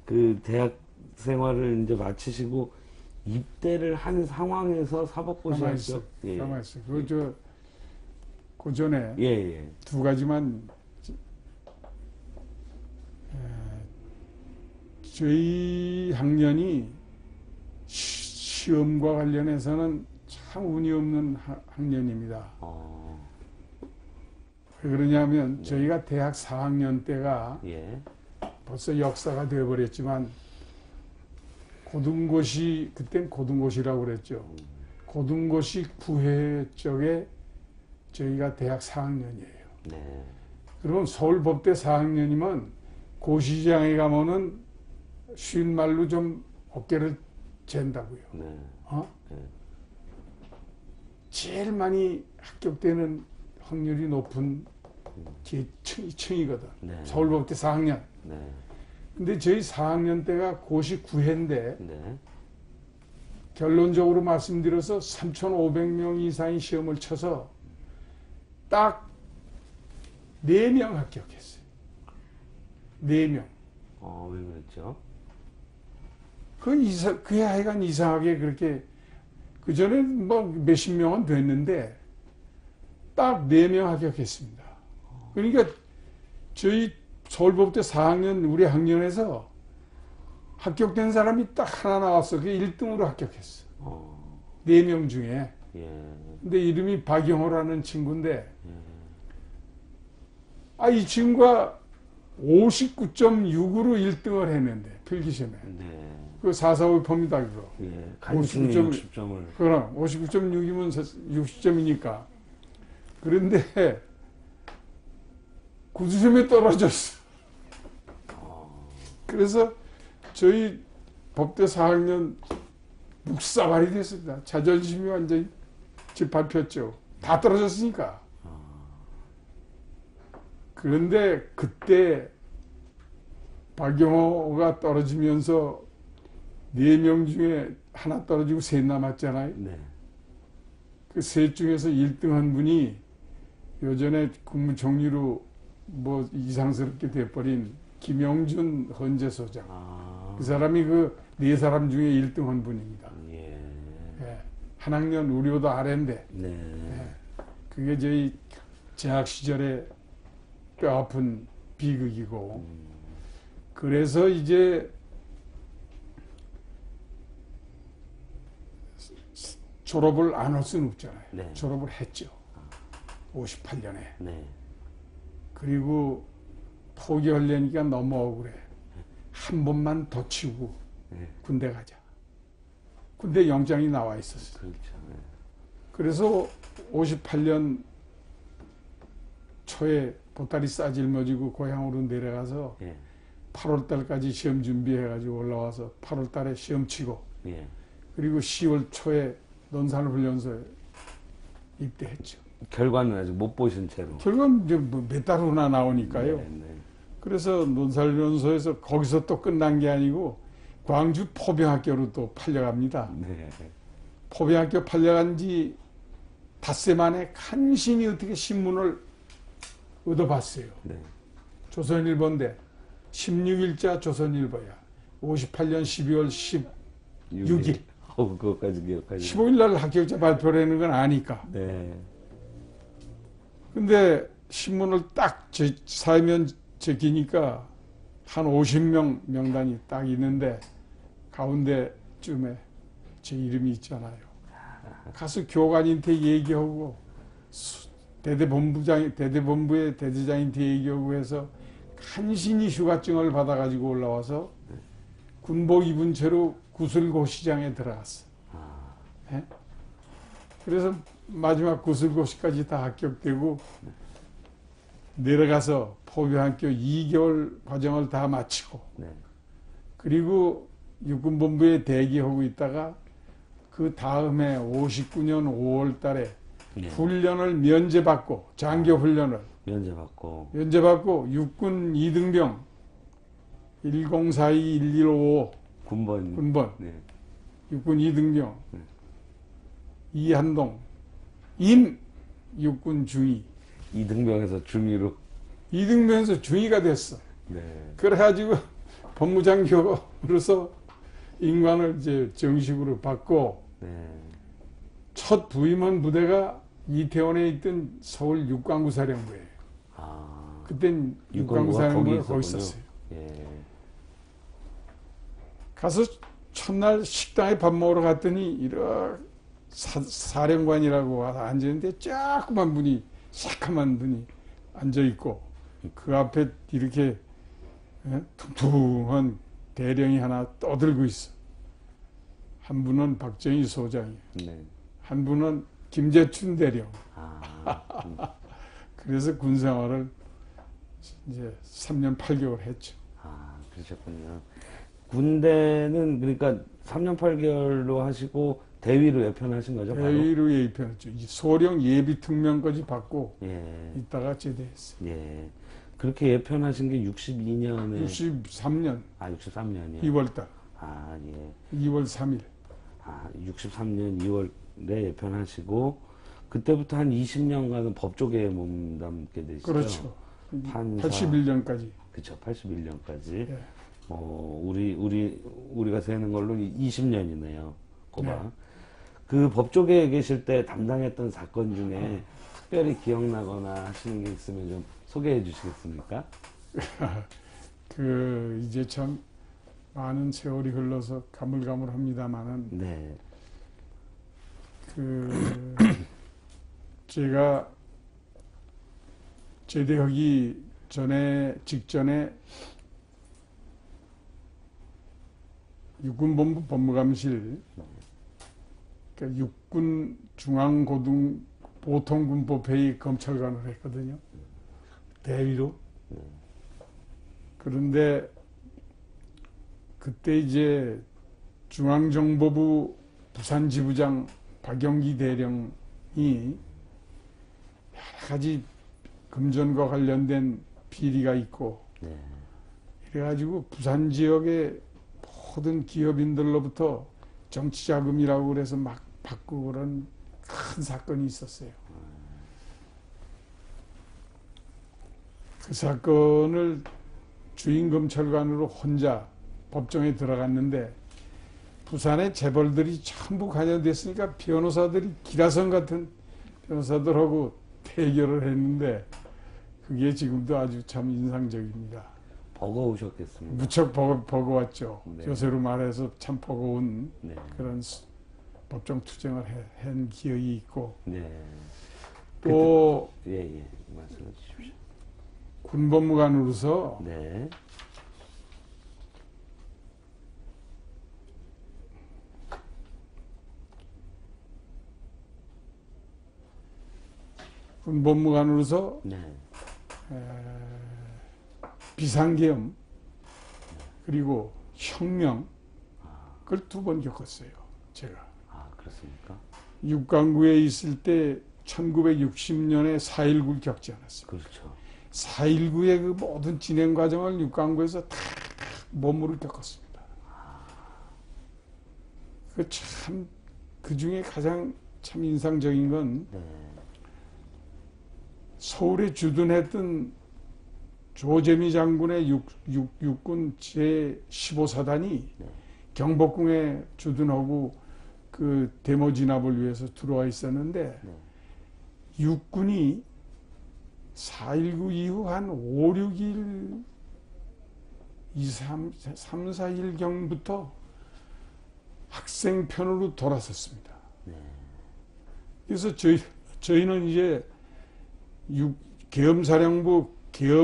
그 대학 생활을 이제 마치시고 입대를 한 상황에서 사법고시 합격. 예. 가만 있어. 그 전에 예, 예. 두 가지만 저희 학년이 시험과 관련해서는 참 운이 없는 학년입니다. 왜 그러냐면 네. 저희가 대학 4학년 때가 예. 벌써 역사가 되어버렸지만 고등고시, 그땐 고등고시라고 그랬죠. 고등고시 9회 쪽에 저희가 대학 4학년이에요. 네. 그러면 서울법대 4학년이면 고시장에 가면은 쉬운 말로 좀 어깨를 잰다고요. 네. 네. 제일 많이 합격되는 확률이 높은 층이거든. 네. 서울법대 4학년. 네. 근데 저희 4학년 때가 고시 9회인데 네. 결론적으로 말씀드려서 3,500명 이상이 시험을 쳐서 딱 4명 합격했어요. 4명. 왜 그랬죠? 그게 하여간 이상하게 그렇게, 그전에 뭐 몇십 명은 됐는데, 딱 4명 합격했습니다. 그러니까 저희 서울법대 4학년, 우리 학년에서 합격된 사람이 딱 하나 나왔어. 그게 1등으로 합격했어. 4명 중에. 예. 근데 이름이 박영호라는 친구인데, 이 친구가 59.6으로 1등을 했는데, 필기시험에. 네. 그 445봅니다, 그거. 예. 간신히 60점을. 그럼 59.6이면 60점이니까. 그런데 구두점에 떨어졌어. 그래서 저희 법대 4학년 묵사발이 됐습니다. 자존심이 완전히 짓밟혔죠. 다 떨어졌으니까. 그런데 그때 박영호가 떨어지면서 4명 중에 하나 떨어지고 셋 남았잖아요. 네. 그 셋 중에서 1등한 분이 요전에 국무총리로 뭐 이상스럽게 돼버린 김영준 헌재소장. 그 사람이 그 4사람 중에 1등한 분입니다. 예. 예. 한 학년 우리보다 아래인데. 네. 예. 그게 저희 재학 시절에 뼈 아픈 비극이고. 그래서 이제 졸업을 안 할 수는 없잖아요. 네. 졸업을 했죠. 58년에. 네. 그리고 포기하려니까 너무 억울해. 한 번만 더 치우고 네. 군대 가자. 군대 영장이 나와 있었어요. 그렇죠. 네. 그래서 58년 초에 보따리 싸질머지고 고향으로 내려가서 예. 8월 달까지 시험 준비해가지고 올라와서 8월 달에 시험 치고 예. 그리고 10월 초에 논산훈련소에 입대했죠. 결과는 아직 못 보신 채로. 결국은 이제 몇 달 후나 나오니까요. 네, 네. 그래서 논산훈련소에서 거기서 또 끝난 게 아니고 광주 포병학교로 또 팔려갑니다. 네. 포병학교 팔려간 지 닷새 만에 간신히 어떻게 신문을 얻어봤어요. 네. 조선일보인데 16일자 조선일보야. 58년 12월 16일. 그것까지 기억하지. 15일 날 합격자 발표를 하는 건 아니까. 네. 근데 신문을 딱 사면 제끼니까 한 50명 명단이 딱 있는데 가운데쯤에 제 이름이 있잖아요. 가서 교관한테 얘기하고 대대본부의 대대장한테 얘기하고 해서 간신히 휴가증을 받아가지고 올라와서 군복 입은 채로 구슬고시장에 들어갔어. 예? 그래서 마지막 구슬고시까지 다 합격되고 내려가서 포병학교 2개월 과정을 다 마치고 네. 그리고 육군본부에 대기하고 있다가 그 다음에 59년 5월 달에 네. 훈련을 면제받고 장교훈련을 면제받고 육군 2등병 1042-1155 군번 네. 육군 2등병 네. 이한동 육군 중위 2등병에서 중위로. 2등병에서 중위가 됐어. 네. 그래가지고 법무장교로서 임관을 이제 정식으로 받고 네. 첫 부임한 부대가 이태원에 있던 서울 육관구 사령부예요. 아, 그땐 육관구 육관구가 사령부가 거기 거기 있었군요. 있었어요. 예. 가서 첫날 식당에 밥 먹으러 갔더니 이렇게 사령관이라고 와서 앉았는데 조그만 분이 새카만 분이 앉아 있고 그 앞에 이렇게 퉁퉁한 대령이 하나 떠들고 있어. 한 분은 박정희 소장이에요. 네. 한 분은 김재춘 대령. 아, 그래서 군 생활을 이제 3년 8개월 했죠. 아, 그러셨군요. 군대는 그러니까 3년 8개월로 하시고 대위로 예편하신 거죠, 바로? 대위로 예입했죠. 소령 예비 특명까지 받고 예. 있다가 제대했어요. 예. 그렇게 예편하신 게 62년에 63년 아, 63년이요. 2월달, 아, 예. 2월 3일. 아, 63년 2월에 예편하시고 그때부터 한 20년간은 법조계에 몸담게 되시죠. 그렇죠. 판사. 81년까지. 그렇죠. 81년까지. 예. 우리가 세는 걸로 20년이네요. 고박. 네. 그 법조계에 계실 때 담당했던 사건 중에 특별히 기억나거나 하시는 게 있으면 좀 소개해 주시겠습니까? 이제 참 많은 세월이 흘러서 가물가물합니다만은 네. 제가 제대하기 직전에 육군본부 법무감실, 그러니까 육군 중앙고등 보통군법회의 검찰관을 했거든요. 대위로. 그런데 그때 이제 중앙정보부 부산지부장 박영기 대령이 여러 가지 금전과 관련된 비리가 있고 네. 이래가지고 부산 지역의 모든 기업인들로부터 정치자금이라고 그래서 막 받고 그런 큰 사건이 있었어요. 그 사건을 주임검찰관으로 혼자 법정에 들어갔는데 부산의 재벌들이 전부 관여됐으니까 변호사들이 기라성 같은 변호사들하고 대결을 했는데 그게 지금도 아주 참 인상적입니다. 버거우셨겠습니다. 무척 버거웠죠. 네. 요새로 말해서 참 버거운 네. 그런 법정 투쟁을 한 기억이 있고 네. 또 예. 말씀해 주십시오. 군법무관으로서 네. 군법무관으로서 네. 비상계엄 그리고 혁명 그걸 2번 겪었어요. 제가 아, 그렇습니까? 육관구에 있을 때 1960년에 4.19를 겪지 않았습니다. 그렇죠. 4.19의 그 모든 진행 과정을 육관구에서 다 몸으로 겪었습니다. 그 중에 가장 참 인상적인 건 네. 서울에 주둔했던 조재미 장군의 육군 제15사단이 네. 경복궁에 주둔하고 그 데모 진압을 위해서 들어와 있었는데 네. 육군이 4.19 이후 한 5, 6일 3, 4일경부터 학생편으로 돌아섰습니다. 네. 그래서 저희는 이제 계엄사령부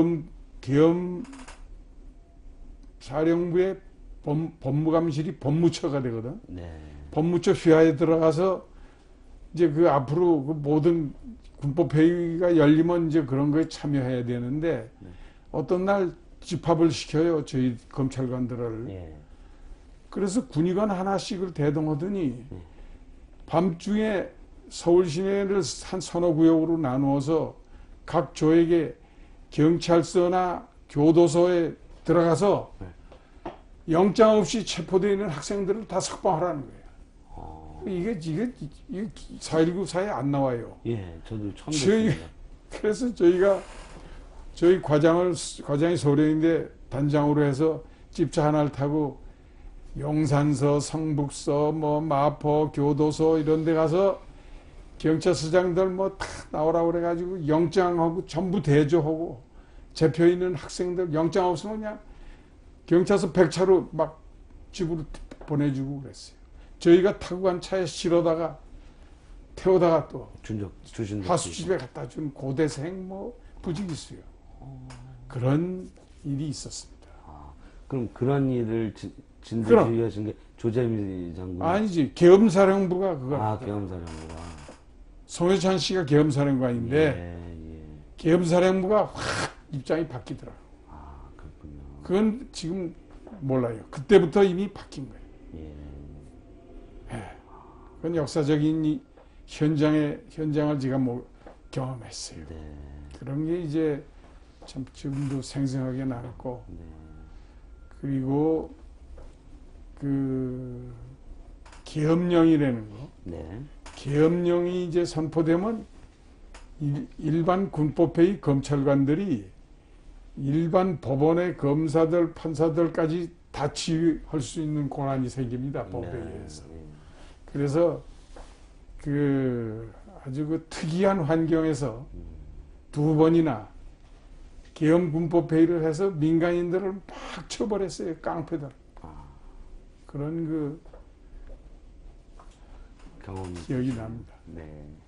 계엄사령부의 법무감실이 법무처가 되거든. 네. 법무처 휘하에 들어가서 이제 그 앞으로 그 모든 군법회의가 열리면 이제 그런 거에 참여해야 되는데 네. 어떤 날 집합을 시켜요. 저희 검찰관들을. 예. 그래서 군의관 하나씩을 대동하더니 네. 밤중에 서울 시내를 한 서너 구역으로 나누어서 각 조에게 경찰서나 교도소에 들어가서 네. 영장 없이 체포되어 있는 학생들을 다 석방하라는 거예요. 이게 4.19 사에 안 나와요. 예, 저도 처음 저희- 듣습니다. 그래서 저희 과장이 소령인데 단장으로 해서 특집차 하나를 타고 용산서, 성북서, 뭐 마포, 교도소 이런 데 가서 경찰서장들 뭐 다 나오라고 그래가지고 영장하고 전부 대조하고 잡혀 있는 학생들 영장 없으면 그냥 경찰서 100차로 막 집으로 보내주고 그랬어요. 저희가 타고 간 차에 실어다가 태우다가 또 주신 적 하수집에 갖다 준 고대생 뭐 부지기수요. 그런 일이 있었습니다. 아, 그럼 그런 일을 진도 그럼. 지휘하신 게 조재미 장군? 아니지, 계엄사령부가 그걸. 아, 계엄사령부가. 송해찬 씨가 계엄사령관인데 예. 계엄사령부가 확 입장이 바뀌더라. 아, 그렇군요. 그건 지금 몰라요. 그때부터 이미 바뀐 거예요. 예. 그건 역사적인 이 현장을 제가 경험했어요. 네. 그런 게 이제 참 지금도 생생하게 남고, 네. 그리고 그 계엄령이라는 거, 네. 계엄령이 이제 선포되면 일반 군법회의 검찰관들이 일반 법원의 검사들, 판사들까지 다 지휘할 수 있는 권한이 생깁니다. 법에 의해서. 네. 그래서 그 아주 그 특이한 환경에서 두 번이나 계엄 군법회의를 해서 민간인들을 막 쳐버렸어요. 깡패들. 그런 그 경험 기억이 납니다. 네.